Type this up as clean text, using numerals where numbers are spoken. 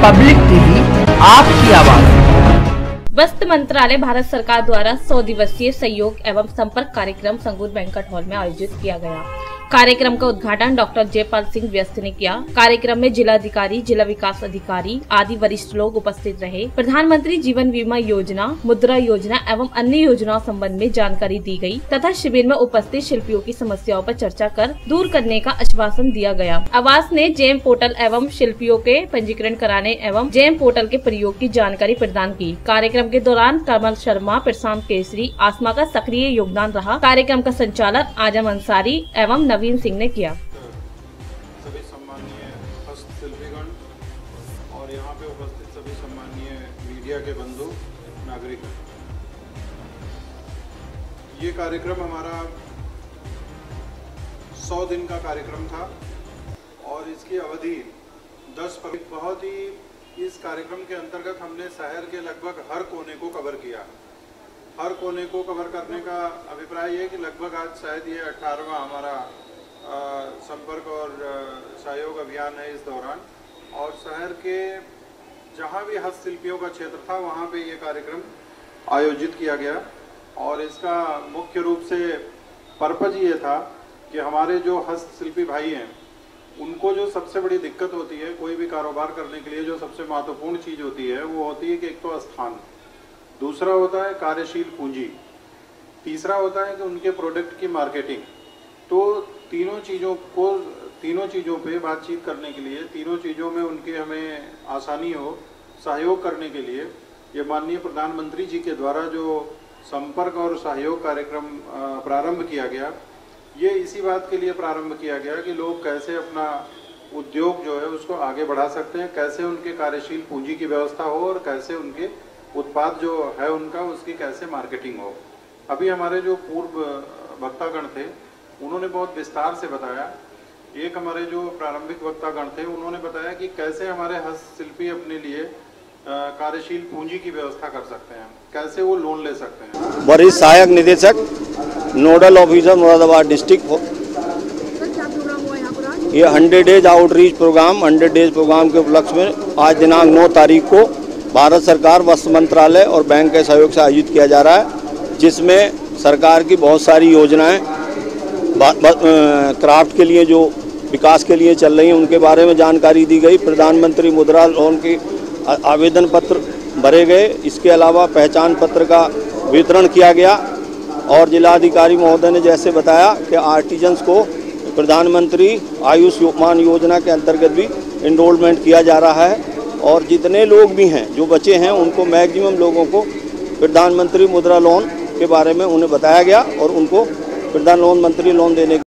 Public TV, आपकी आवाज। वस्त्र मंत्रालय भारत सरकार द्वारा 100 दिवसीय सहयोग एवं संपर्क कार्यक्रम संगूर बैंक्वेट हॉल में आयोजित किया गया। कार्यक्रम का उद्घाटन डॉक्टर जयपाल सिंह व्यस्त ने किया। कार्यक्रम में जिलाधिकारी, जिला विकास अधिकारी आदि वरिष्ठ लोग उपस्थित रहे। प्रधानमंत्री जीवन बीमा योजना, मुद्रा योजना एवं अन्य योजनाओं संबंध में जानकारी दी गई तथा शिविर में उपस्थित शिल्पियों की समस्याओं पर चर्चा कर दूर करने का आश्वासन दिया गया। आवास ने जेम पोर्टल एवं शिल्पियों के पंजीकरण कराने एवं जेम पोर्टल के प्रयोग की जानकारी प्रदान की। कार्यक्रम के दौरान कमल शर्मा, प्रशांत केसरी, आसमा का सक्रिय योगदान रहा। कार्यक्रम का संचालन आजम अंसारी एवं नवीन सिंह ने किया। सभी सम्मानीय हस्तशिल्पीगण और यहाँ पे उपस्थित सभी सम्मानीय मीडिया के बंधु नागरिक, ये कार्यक्रम हमारा 100 दिन का कार्यक्रम था और इसकी अवधि 10 बहुत ही इस कार्यक्रम के अंतर्गत हमने शहर के लगभग हर कोने को कवर किया। हर कोने को कवर करने का अभिप्राय ये कि लगभग आज शायद ये 18वां हमारा संपर्क और सहयोग अभियान है इस दौरान, और शहर के जहाँ भी हस्तशिल्पियों का क्षेत्र था वहाँ पे ये कार्यक्रम आयोजित किया गया। और इसका मुख्य रूप से पर्पज ये था कि हमारे जो हस्तशिल्पी भाई हैं उनको जो सबसे बड़ी दिक्कत होती है कोई भी कारोबार करने के लिए, जो सबसे महत्वपूर्ण चीज़ होती है वो होती है कि एक तो स्थान, दूसरा होता है कार्यशील पूंजी, तीसरा होता है कि उनके प्रोडक्ट की मार्केटिंग। तो तीनों चीज़ों पे बातचीत करने के लिए, तीनों चीज़ों में उनके हमें आसानी हो, सहयोग करने के लिए ये माननीय प्रधानमंत्री जी के द्वारा जो संपर्क और सहयोग कार्यक्रम प्रारंभ किया गया, ये इसी बात के लिए प्रारंभ किया गया कि लोग कैसे अपना उद्योग जो है उसको आगे बढ़ा सकते हैं, कैसे उनके कार्यशील पूंजी की व्यवस्था हो और कैसे उनके उत्पाद जो है उनका उसकी कैसे मार्केटिंग हो। अभी हमारे जो पूर्व वक्तागण थे उन्होंने बहुत विस्तार से बताया। एक हमारे जो प्रारंभिक वक्तागण थे उन्होंने बताया कि कैसे हमारे हस्तशिल्पी अपने लिए कार्यशील पूंजी की व्यवस्था कर सकते हैं, कैसे वो लोन ले सकते हैं। वरिष्ठ सहायक निदेशक नोडल ऑफिसर मुरादाबाद डिस्ट्रिक्ट हो, ये 100 days outreach program, 100 days program के उपलक्ष्य में आज दिनांक 9 तारीख को भारत सरकार वस्त्र मंत्रालय और बैंक के सहयोग से आयोजित किया जा रहा है, जिसमें सरकार की बहुत सारी योजनाएं क्राफ्ट के लिए जो विकास के लिए चल रही हैं उनके बारे में जानकारी दी गई। प्रधानमंत्री मुद्रा लोन के आवेदन पत्र भरे गए। इसके अलावा पहचान पत्र का वितरण किया गया और जिलाधिकारी महोदय ने जैसे बताया कि आर्टिजन्स को प्रधानमंत्री आयुष्मान योजना के अंतर्गत भी इनरोलमेंट किया जा रहा है। और जितने लोग भी हैं जो बचे हैं उनको मैक्सिमम लोगों को प्रधानमंत्री मुद्रा लोन के बारे में उन्हें बताया गया और उनको प्रधानमंत्री लोन देने